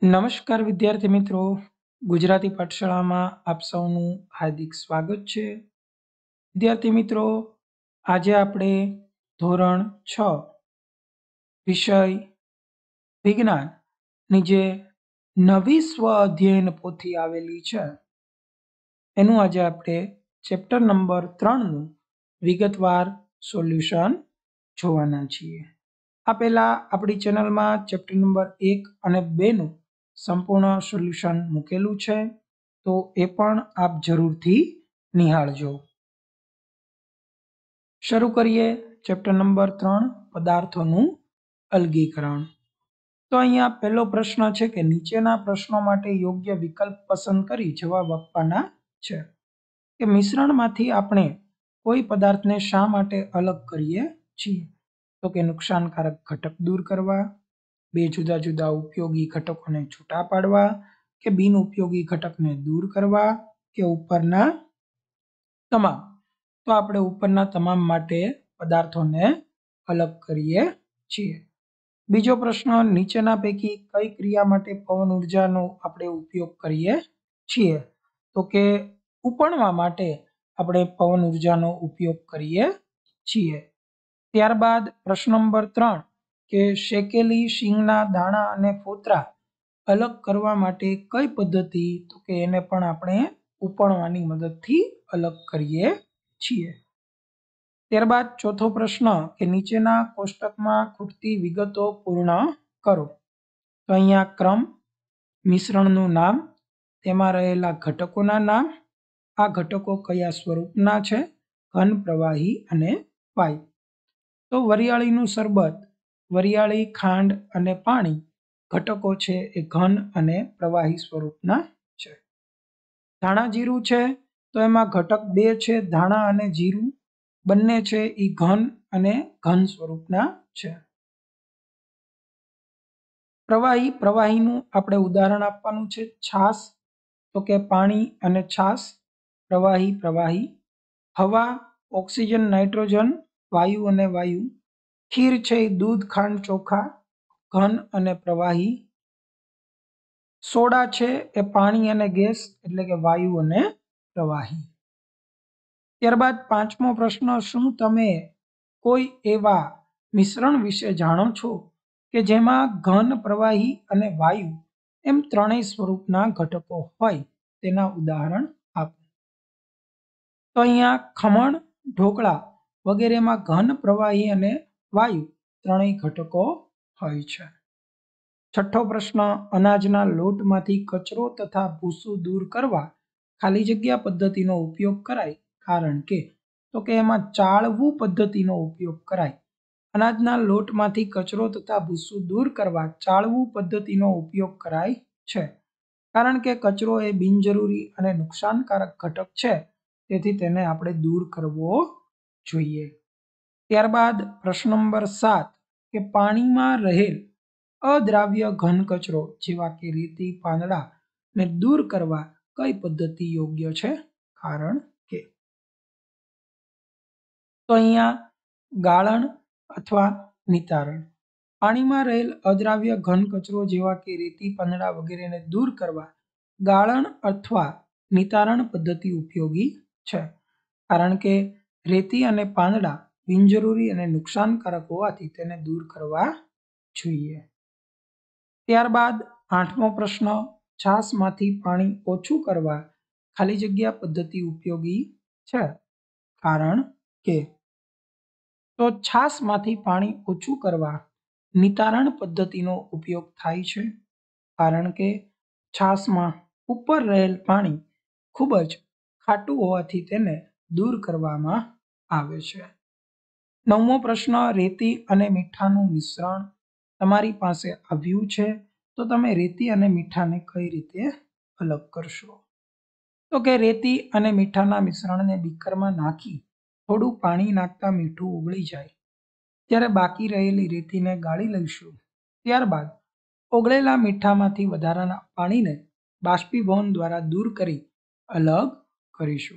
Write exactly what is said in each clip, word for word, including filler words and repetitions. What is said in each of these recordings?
નમસ્કાર વિદ્યાર્થી મિત્રો, ગુજરાતી પાઠશાળામાં આપ સૌનું હાર્દિક સ્વાગત છે. વિદ્યાર્થી મિત્રો, આજે આપણે ધોરણ છ વિષય વિજ્ઞાનની જે નવી સ્વ અધ્યયન પોથી આવેલી છે એનું આજે આપણે ચેપ્ટર નંબર ત્રણનું વિગતવાર સોલ્યુશન જોવાના છીએ. આ પહેલા આપણી ચેનલમાં ચેપ્ટર નંબર એક અને બેનું સંપૂર્ણ સોલ્યુશન મૂકેલું છે, તો એ પણ આપ જરૂરથી નિહાળજો. શરૂ કરીએ ચેપ્ટર નંબર ત્રણ, પદાર્થોનું અલગીકરણ. તો અહીંયા પહેલો પ્રશ્ન છે કે નીચેના પ્રશ્નો માટે યોગ્ય વિકલ્પ પસંદ કરી જવાબ આપવાના છે. કે મિશ્રણમાંથી આપણે કોઈ પદાર્થને શા માટે અલગ કરીએ છીએ? તો કે નુકસાનકારક ઘટક દૂર કરવા, બે જુદા જુદા ઉપયોગી ઘટકોને છૂટા પાડવા, કે બિન ઉપયોગી ઘટકને દૂર કરવા, કે ઉપરના તમામ. તો આપણે ઉપરના તમામ માટે પદાર્થોને અલગ કરીએ છીએ. બીજો પ્રશ્ન, નીચેના પૈકી કઈ ક્રિયા માટે પવન ઉર્જાનો આપણે ઉપયોગ કરીએ છીએ? તો કે ઉપણવા માટે આપણે પવન ઉર્જાનો ઉપયોગ કરીએ છીએ. ત્યારબાદ પ્રશ્ન નંબર ત્રણ, કે શેકેલી શીંગના દાણા અને ફોતરા અલગ કરવા માટે કઈ પદ્ધતિ? તો કે એને પણ આપણે ઉપણવાની મદદથી અલગ કરીએ છીએ. ત્યારબાદ ચોથો પ્રશ્ન, કે નીચેના કોષ્ટકમાં ખૂટતી વિગતો પૂર્ણ કરો. તો અહીંયા ક્રમ, મિશ્રણનું નામ, તેમાં રહેલા ઘટકોના નામ, આ ઘટકો કયા સ્વરૂપના છે, ઘન, પ્રવાહી અને વાયુ. તો વરિયાળીનું શરબત, વરિયાળી, ખાંડ અને પાણી ઘટકો છે એ ઘન અને પ્રવાહી સ્વરૂપના છે. ધાણા જીરું છે તો એમાં ઘટક બે છે, ધાણા અને જીરું બંને છે એ ઘન અને ઘન સ્વરૂપના છે. પ્રવાહી, પ્રવાહીનું આપણે ઉદાહરણ આપવાનું છે. છાસ, તો કે પાણી અને છાસ પ્રવાહી પ્રવાહી. હવા, ઓક્સિજન, નાઇટ્રોજન, વાયુ અને વાયુ. ખીર છે એ દૂધ, ખાંડ, ચોખા ઘન અને પ્રવાહી. સોડા છે એ પાણી અને ગેસ એટલે કે વાયુ અને પ્રવાહી. ત્યારબાદ પાંચમો પ્રશ્ન, શું તમે કોઈ એવા મિશ્રણ વિશે જાણો છો કે જેમાં ઘન, પ્રવાહી અને વાયુ એમ ત્રણેય સ્વરૂપના ઘટકો હોય? તેના ઉદાહરણ આપો. તો અહીંયા ખમણ, ઢોકળા વગેરેમાં ઘન, પ્રવાહી અને વાયુ ત્રણેય ઘટકો હોય છે. છઠ્ઠો પ્રશ્ન, અનાજના લોટમાંથી કચરો તથા ભૂસું દૂર કરવા ખાલી જગ્યા પદ્ધતિનો ઉપયોગ કરાય, કારણ કે? તો કે એમાં ચાળવું પદ્ધતિનો ઉપયોગ કરાય. અનાજના લોટમાંથી કચરો તથા ભૂસું દૂર કરવા ચાળવું પદ્ધતિનો ઉપયોગ કરાય છે, કારણ કે કચરો એ બિનજરૂરી અને નુકસાનકારક ઘટક છે, તેથી તેને આપણે દૂર કરવો જોઈએ. ત્યારબાદ પ્રશ્ન નંબર સાત, કે પાણીમાં રહેલ અદ્રાવ્ય ઘન કચરો જેવા કે રેતી, પાંદડા ને દૂર કરવા કઈ પદ્ધતિ યોગ્ય છે, કારણ કે? તો અહીંયા ગાળણ અથવા નિતારણ. પાણીમાં રહેલ અદ્રાવ્ય ઘન કચરો જેવા કે રેતી, પાંદડા વગેરેને દૂર કરવા ગાળણ અથવા નિતારણ પદ્ધતિ ઉપયોગી છે, કારણ કે રેતી અને પાંદડા બિનજરૂરી અને નુકસાનકારક હોવાથી તેને દૂર કરવા જોઈએ. ત્યારબાદ આઠમો પ્રશ્ન, છાશમાંથી પાણી ઓછું કરવા ખાલી જગ્યા પદ્ધતિ ઉપયોગી છે, કારણ કે? તો છાશમાંથી પાણી ઓછું કરવા નિતારણ પદ્ધતિનો ઉપયોગ થાય છે, કારણ કે છાશમાં ઉપર રહેલ પાણી ખૂબ જ ખાટું હોવાથી તેને દૂર કરવામાં આવે છે. નવમો પ્રશ્ન, રેતી અને મીઠાનું મિશ્રણ તમારી પાસે આવ્યું છે, તો તમે રેતી અને મીઠાને કઈ રીતે અલગ કરશો? તો કે રેતી અને મીઠાના મિશ્રણને બીકરમાં નાખી થોડું પાણી નાખતા મીઠું ઓગળી જાય ત્યારે બાકી રહેલી રેતીને ગાળી લઈશું. ત્યારબાદ ઓગળેલા મીઠામાંથી વધારાના પાણીને બાષ્પીભવન દ્વારા દૂર કરી અલગ કરીશું.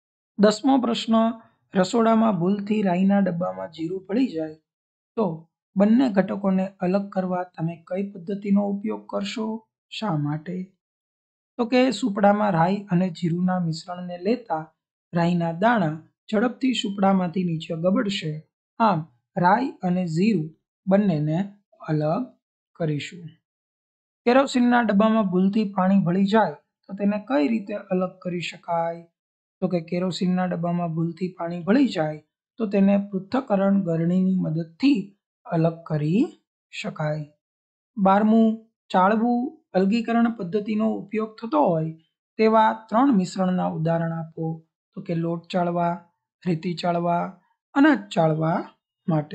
દસમો પ્રશ્ન, રસોડામાં ભૂલથી રાઈના ડબ્બામાં જીરું પડી જાય તો બંને ઘટકોને અલગ કરવા તમે કઈ પદ્ધતિનો ઉપયોગ કરશો? શા માટે? તો કે સુપડામાં રાઈ અને જીરુંના મિશ્રણને લેતા રાઈના દાણા ઝડપથી સુપડામાંથી નીચે ગબડશે. આમ રાઈ અને જીરું બંનેને અલગ કરીશું. કેરોસીનના ડબ્બામાં ભૂલથી પાણી ભળી જાય તો તેને કઈ રીતે અલગ કરી શકાય? તો કે કેરોસીનના ડબ્બામાં ભૂલથી પાણી ભળી જાય તો તેને પૃથ્થકરણ ગરણીની મદદથી અલગ કરી શકાય. બારમું, ચાળવું અલગીકરણ પદ્ધતિનો ઉપયોગ થતો હોય તેવા ત્રણ મિશ્રણના ઉદાહરણ આપો. તો કે લોટ ચાળવા, રેતી ચાળવા, અનાજ ચાળવા માટે.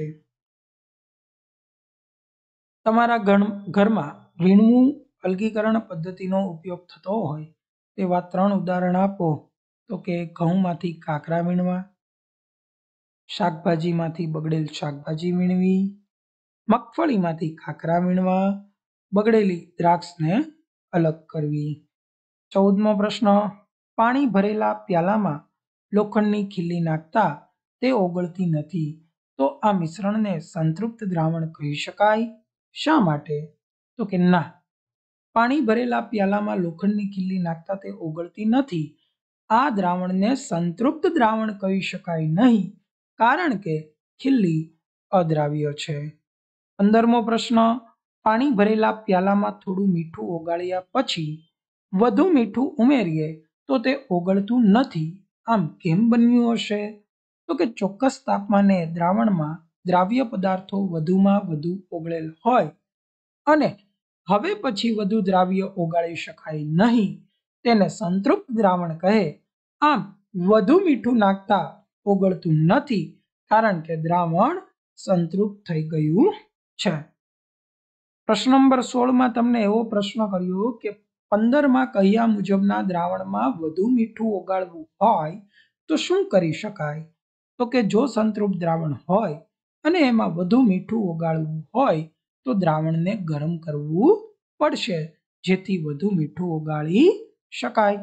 તમારા ઘરમાં વીણવું અલગીકરણ પદ્ધતિનો ઉપયોગ થતો હોય તેવા ત્રણ ઉદાહરણ આપો. તો કે ઘઉંમાંથી કાકરા વીણવા, શાકભાજીમાંથી બગડેલ શાકભાજી વીણવી, મગફળીમાંથી કાકરા વીણવા, બગડેલી દ્રાક્ષને અલગ કરવી. ચૌદમો પ્રશ્ન, પાણી ભરેલા પ્યાલામાં લોખંડની ખીલી નાખતા તે ઓગળતી નથી, તો આ મિશ્રણને સંતૃપ્ત દ્રાવણ કહી શકાય? શા માટે? તો કે ના, પાણી ભરેલા પ્યાલામાં લોખંડની ખીલી નાખતા તે ઓગળતી નથી. આ દ્રાવણને સંતૃપ્ત દ્રાવણ કહી શકાય નહીં, કારણ કે ખીલી અદ્રાવ્ય છે. પંદરમો પ્રશ્ન, પાણી ભરેલા પ્યાલામાં થોડું મીઠું ઓગાળ્યા પછી વધુ મીઠું ઉમેરીએ તો તે ઓગળતું નથી. આમ કેમ બન્યું હશે? તો કે ચોક્કસ તાપમાને દ્રાવણમાં દ્રાવ્ય પદાર્થો વધુમાં વધુ ઓગળેલ હોય અને હવે પછી વધુ દ્રાવ્ય ઓગાળી શકાય નહીં, તેને સંતૃપ્ત દ્રાવણ કહે. આમ વધુ મીઠું નાખતા ઓગળતું નથી, કારણ કે દ્રાવણ સંતૃપ્ત થઈ ગયું છે. પ્રશ્ન નંબર સોળ માં તમને એવો પ્રશ્ન કર્યો કે પંદર માં કહ્યા મુજબના દ્રાવણમાં વધુ મીઠું ઓગાળવું હોય તો શું કરી શકાય? તો કે જો સંતૃપ્ત દ્રાવણ હોય અને એમાં વધુ મીઠું ઓગાળવું હોય તો દ્રાવણને ગરમ કરવું પડશે, જેથી વધુ મીઠું ઓગાળી શકાય.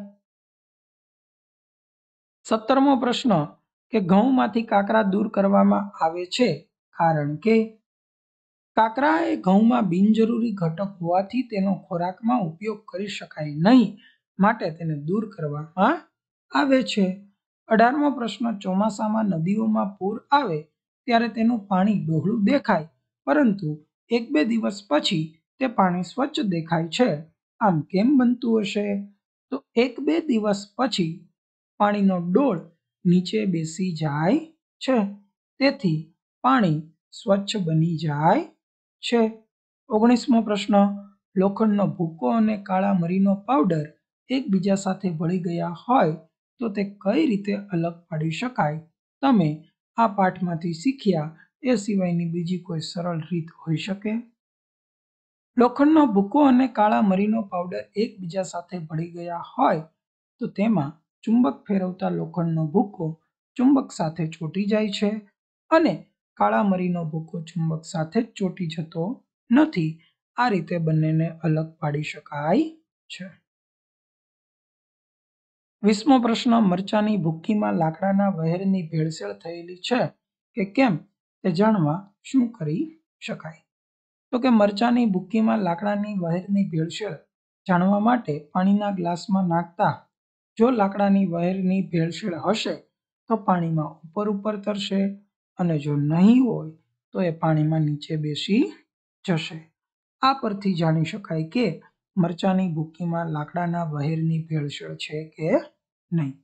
સત્તરમો પ્રશ્ન કે ઘઉંમાંથી કાકરા દૂર કરવામાં આવે છે કારણ કે કાકરા એ ઘઉંમાં બિનજરૂરી ઘટક હોવાથી તેનો ખોરાકમાં ઉપયોગ કરી શકાય નહીં, માટે તેને દૂર કરવામાં આવે છે. અઢારમો પ્રશ્ન, ચોમાસામાં નદીઓમાં પૂર આવે ત્યારે તેનું પાણી ડહોળું દેખાય, પરંતુ એક બે દિવસ પછી તે પાણી સ્વચ્છ દેખાય છે. આમ કેમ બનતું હશે? તો એક બે દિવસ પછી પાણીનો ડોળ નીચે બેસી જાય છે, તેથી પાણી સ્વચ્છ બની જાય છે. ઓગણીસમો પ્રશ્ન, લોખંડનો ભૂકો અને કાળા મરીનો પાવડર એકબીજા સાથે ભળી ગયા હોય તો તે કઈ રીતે અલગ પાડી શકાય? તમે આ પાઠમાંથી શીખ્યા એ સિવાયની બીજી કોઈ સરળ રીત હોઈ શકે? લોખંડનો ભૂકો અને કાળા મરીનો પાવડર એકબીજા સાથે ભળી ગયા હોય તો તેમાં ચુંબક ફેરવતા લોખંડનો ભૂકો ચુંબક સાથે ચોંટી જાય છે અને કાળા મરીનો ભૂકો ચુંબક સાથે જ ચોંટી જતો નથી. આ રીતે બંનેને અલગ પાડી શકાય છે. વીસમો પ્રશ્ન, મરચાની ભૂક્કીમાં લાકડાના વહેરની ભેળસેળ થયેલી છે કે કેમ તે જાણવા શું કરી શકાય? તો કે મરચાની ભૂક્કીમાં લાકડાની વહેરની ભેળસેળ જાણવા માટે પાણીના ગ્લાસમાં નાખતા જો લાકડાની વહેરની ભેળસેળ હશે તો પાણીમાં ઉપર ઉપર તરશે અને જો નહીં હોય તો એ પાણીમાં નીચે બેસી જશે. આ પરથી જાણી શકાય કે મરચાની ભૂક્કીમાં લાકડાના વહેરની ભેળસેળ છે કે નહીં.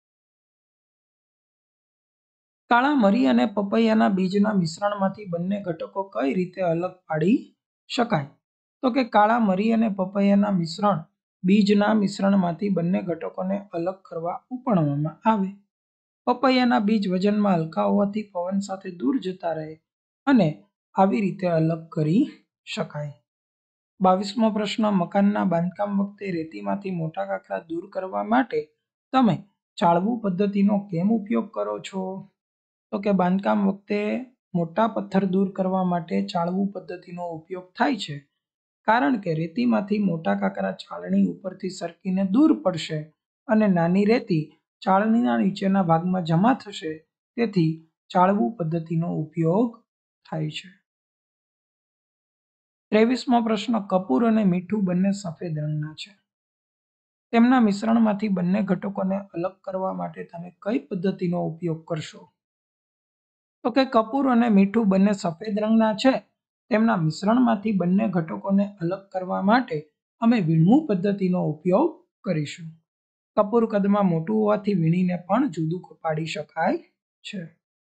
કાળા મરી અને પપૈયાના બીજના મિશ્રણમાંથી બંને ઘટકો કઈ રીતે અલગ પાડી શકાય? તો કે કાળા મરી અને પપૈયાના મિશ્રણ બીજના મિશ્રણમાંથી બંને ઘટકોને અલગ કરવા ઉપણવામાં આવે. પપૈયાના બીજ વજનમાં હલકા હોવાથી પવન સાથે દૂર જતા રહે અને આવી રીતે અલગ કરી શકાય. બાવીસમો પ્રશ્ન, મકાનના બાંધકામ વખતે રેતીમાંથી મોટા કાકરા દૂર કરવા માટે તમે ચાળવું પદ્ધતિનો કેમ ઉપયોગ કરો છો? તો કે બાંધકામ વખતે મોટા પથ્થર દૂર કરવા માટે ચાળવું પદ્ધતિનો ઉપયોગ થાય છે, કારણ કે રેતીમાંથી મોટા કાકરા ચાળણી ઉપરથી સરકીને દૂર પડશે અને નાની રેતી ચાળણીના નીચેના ભાગમાં જમા થશે, તેથી ચાળવું પદ્ધતિનો ઉપયોગ થાય છે. ત્રેવીસમો પ્રશ્ન, કપૂર અને મીઠું બંને સફેદ રંગના છે. તેમના મિશ્રણમાંથી બંને ઘટકોને અલગ કરવા માટે તમે કઈ પદ્ધતિનો ઉપયોગ કરશો? તો કે કપૂર અને મીઠું બંને સફેદ રંગના છે. તેમના મિશ્રણમાંથી બંને ઘટકોને અલગ કરવા માટે અમે વીણવું પદ્ધતિનો ઉપયોગ કરીશું. કપૂર કદમાં મોટું હોવાથી વીણીને પણ જુદું પાડી શકાય છે.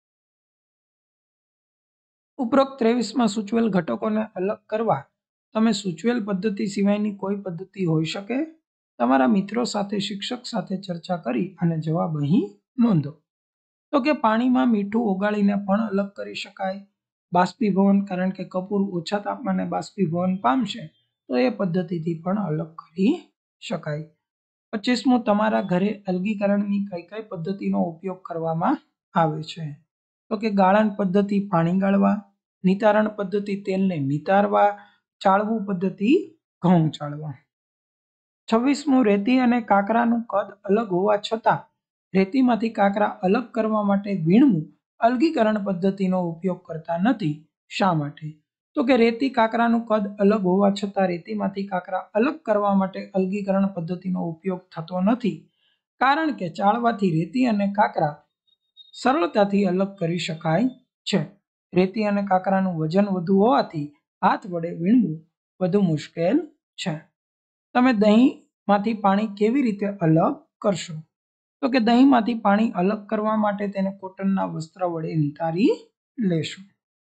ઉપરોક્ત ત્રેવીસમાં સૂચવેલ ઘટકોને અલગ કરવા તમે સૂચવેલ પદ્ધતિ સિવાયની કોઈ પદ્ધતિ હોઈ શકે? તમારા મિત્રો સાથે, શિક્ષક સાથે ચર્ચા કરી અને જવાબ અહીં નોંધો. તો કે પાણીમાં મીઠું ઓગાળીને પણ અલગ કરી શકાય. બાષ્પીભવન, કારણ કે કપૂર ઓછા તાપમાને બાષ્પીભવન પામશે, તો એ પદ્ધતિથી પણ અલગ કરી શકાય. પચીસમું, તમારા ઘરે અલગીકરણની કઈ કઈ પદ્ધતિનો ઉપયોગ કરવામાં આવે છે? તો કે ગાળણ પદ્ધતિ પાણી ગાળવા, નિતારણ પદ્ધતિ તેલને નિતારવા, ચાળવું પદ્ધતિ ઘઉં ચાળવા. છવ્વીસમું, રેતી અને કાંકરાનું કદ અલગ હોવા છતાં રેતીમાંથી કાંકરા અલગ કરવા માટે વીણવું અલગીકરણ પદ્ધતિનો ઉપયોગ કરતા નથી. શા માટે? તો કે રેતી કાંકરાનું કદ અલગ હોવા છતાં રેતીમાંથી કાંકરા અલગ કરવા માટે અલગીકરણ પદ્ધતિનો ઉપયોગ થતો નથી, કારણ કે ચાળવાથી રેતી અને કાંકરા સરળતાથી અલગ કરી શકાય છે. રેતી અને કાંકરાનું વજન વધુ હોવાથી હાથ વડે વીણવું વધુ મુશ્કેલ છે. તમે દહીંમાંથી પાણી કેવી રીતે અલગ કરશો? તો કે દહીંમાંથી પાણી અલગ કરવા માટે તેને કોટનના વસ્ત્ર વડે નિતારી લેશું.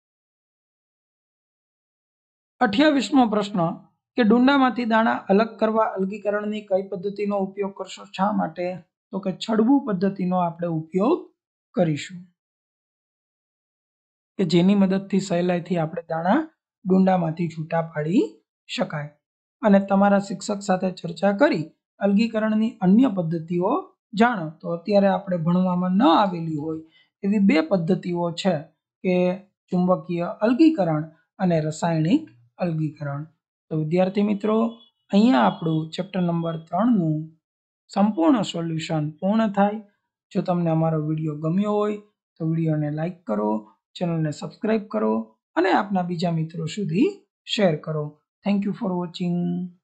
અઠ્યાવીસમો પ્રશ્ન, કે ડુંડામાંથી દાણા અલગ કરવા અલગીકરણની કઈ પદ્ધતિનો ઉપયોગ કરશો? શા માટે? તો કે છડવું પદ્ધતિનો આપણે ઉપયોગ કરીશું, કે જેની મદદથી સહેલાઈથી આપણે દાણા ડુંડામાંથી છૂટા પાડી શકાય. અને તમારા શિક્ષક સાથે ચર્ચા કરી અલગીકરણની અન્ય પદ્ધતિઓ જાણો. તો અત્યારે આપણે ભણવામાં ન આવેલી હોય એવી બે પદ્ધતિઓ છે, કે ચુંબકીય અલગીકરણ અને રાસાયણિક અલગીકરણ. તો વિદ્યાર્થી મિત્રો, અહીંયા આપણું ચેપ્ટર નંબર ત્રણનું સંપૂર્ણ સોલ્યુશન પૂર્ણ થાય. જો તમને અમારો વિડીયો ગમ્યો હોય તો વિડીયોને લાઈક કરો, ચેનલને સબસ્ક્રાઈબ કરો અને આપના બીજા મિત્રો સુધી શેર કરો. Thank you for watching.